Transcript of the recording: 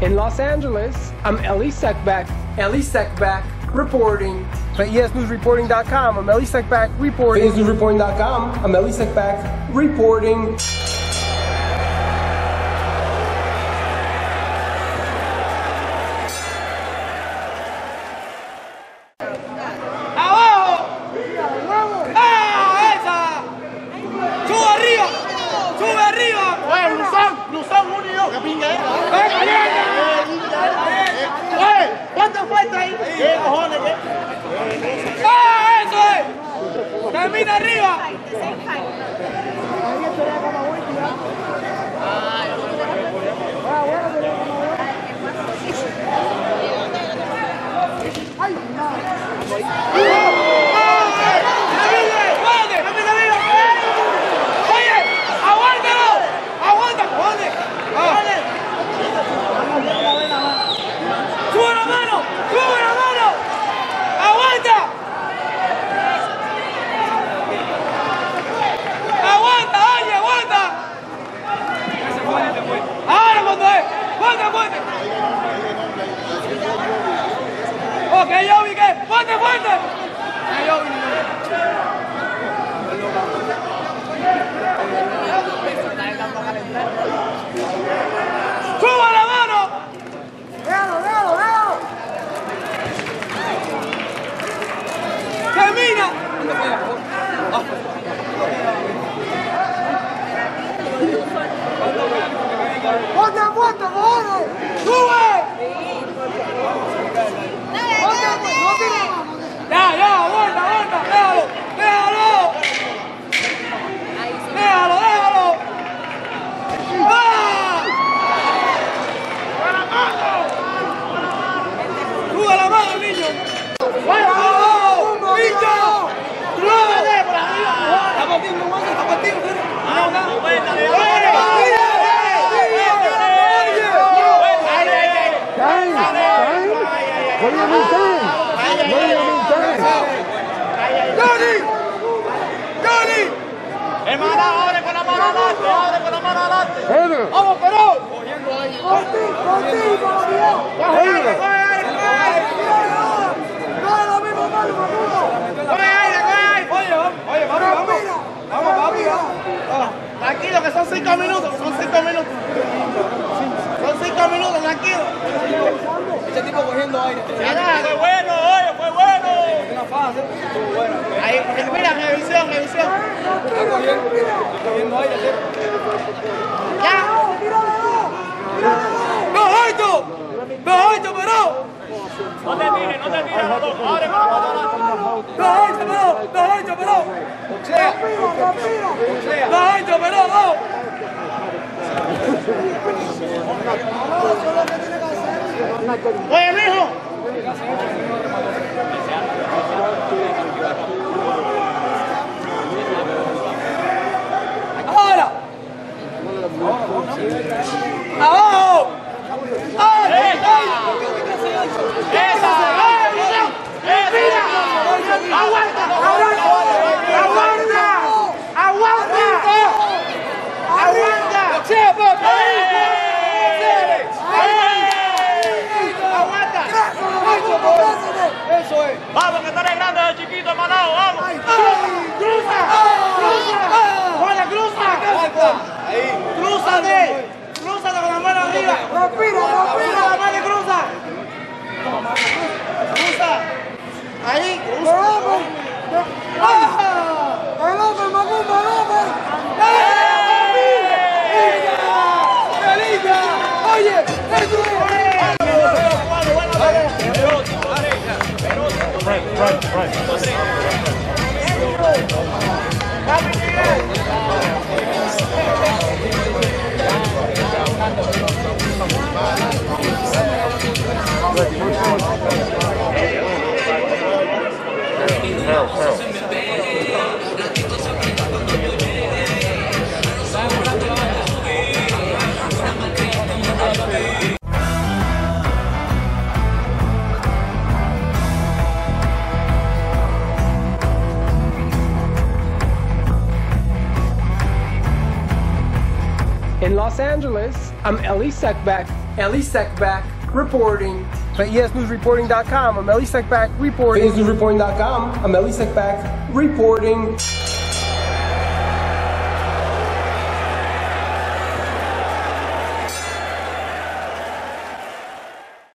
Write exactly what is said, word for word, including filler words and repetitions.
In Los Angeles, I'm Elie Seckbach. Elie Seckbach reporting. For E S News Reporting dot com, I'm Elie Seckbach reporting. For E S News Reporting dot com, I'm Elie Seckbach reporting. ¿Cuánto falta ahí? ¿Qué cojones? ¡Ah, eso es! ¡Termina arriba! ¡Oye! ¡Aguántalo! ¡Aguanta, cojones! ¡Sube la mano! ¡Sube la mano! ¡Aguanta! ¡Aguanta, oye, aguanta! ¡Ahora cuando es! ¡Fuerte, fuerte! ¡Ok, yo vi que! ¡Fuerte, fuerte! ¡Suba la mano! ¡Véalo, véalo, véalo! ¡Termina! ¡Fuerte, fuerte, cojones! ¡Sube! ¡Ya, ya! ¡Aguanta, aguanta! ¡Déjalo! ¡Déjalo! ¡Déjalo, déjalo! ¡Ah! ¡Sube la mano, niño! ¡Vamos! ¡Niño! ¡Cruce! ¡Está partiendo, mano! ¡Está partiendo! What do you mean time? What do you mean time? ¡Johnny! ¡Johnny! Hermana, abre con la mano adelante, abre con la mano adelante. ¡Vamos, Perón! ¡Cortín, cortín, por Dios! ¡Coge aire, coge aire, coge aire! ¡No es lo mismo, malo, Maduro! ¡Coge aire, coge aire! Oye, vamos, oye, vamos, vamos. Vamos, papi, vamos. Tranquilo, que son cinco minutos, son cinco minutos. Son cinco minutos, tranquilo. Este tipo cogiendo aire. Fue bueno, oye, fue bueno. Una fase. Ahí, mira, revisión, revisión. Está cogiendo, cogiendo aire. Ya. ¡Bajito! ¡Bajito, Perón! No te tires, no te tires, abre con la mano adelante. ¡Bajito, Perón! ¡Bajito, Perón! ¡Boxea! ¡Bajito, Perón! ¡Vamos! Oye, mijo. ¡Ahora! ¡Abajo! ¡Ay! ¡Ay! ¡Esa! ¡Esa! ¡Aguanta! ¡Aguanta! ¡Aguanta! ¡Aguanta! ¡Aguanta! ¡Boxea, papi! ¡Aguanta! ¡Eso es! Vamos, que estás grande de chiquito, hermanado, vamos. ¡Cruza! ¡Cruza! ¡Juana, cruza! Ahí. ¡Crúzate! ¡Crúzate con la mano arriba! ¡Respira, respira! ¡La mano cruza! ¡Cruza! ¡Ahí! ¡Cruza! ¡El hombre, Macumba, el hombre! ¡Elita! ¡Oye! ¡Eso es! Right, right, right. Hell, hell. In Los Angeles, I'm Elie Seckbach. Elie Seckbach reporting. For E S News Reporting dot com, I'm Elie Seckbach reporting. For E S News Reporting dot com, I'm Elie Seckbach reporting.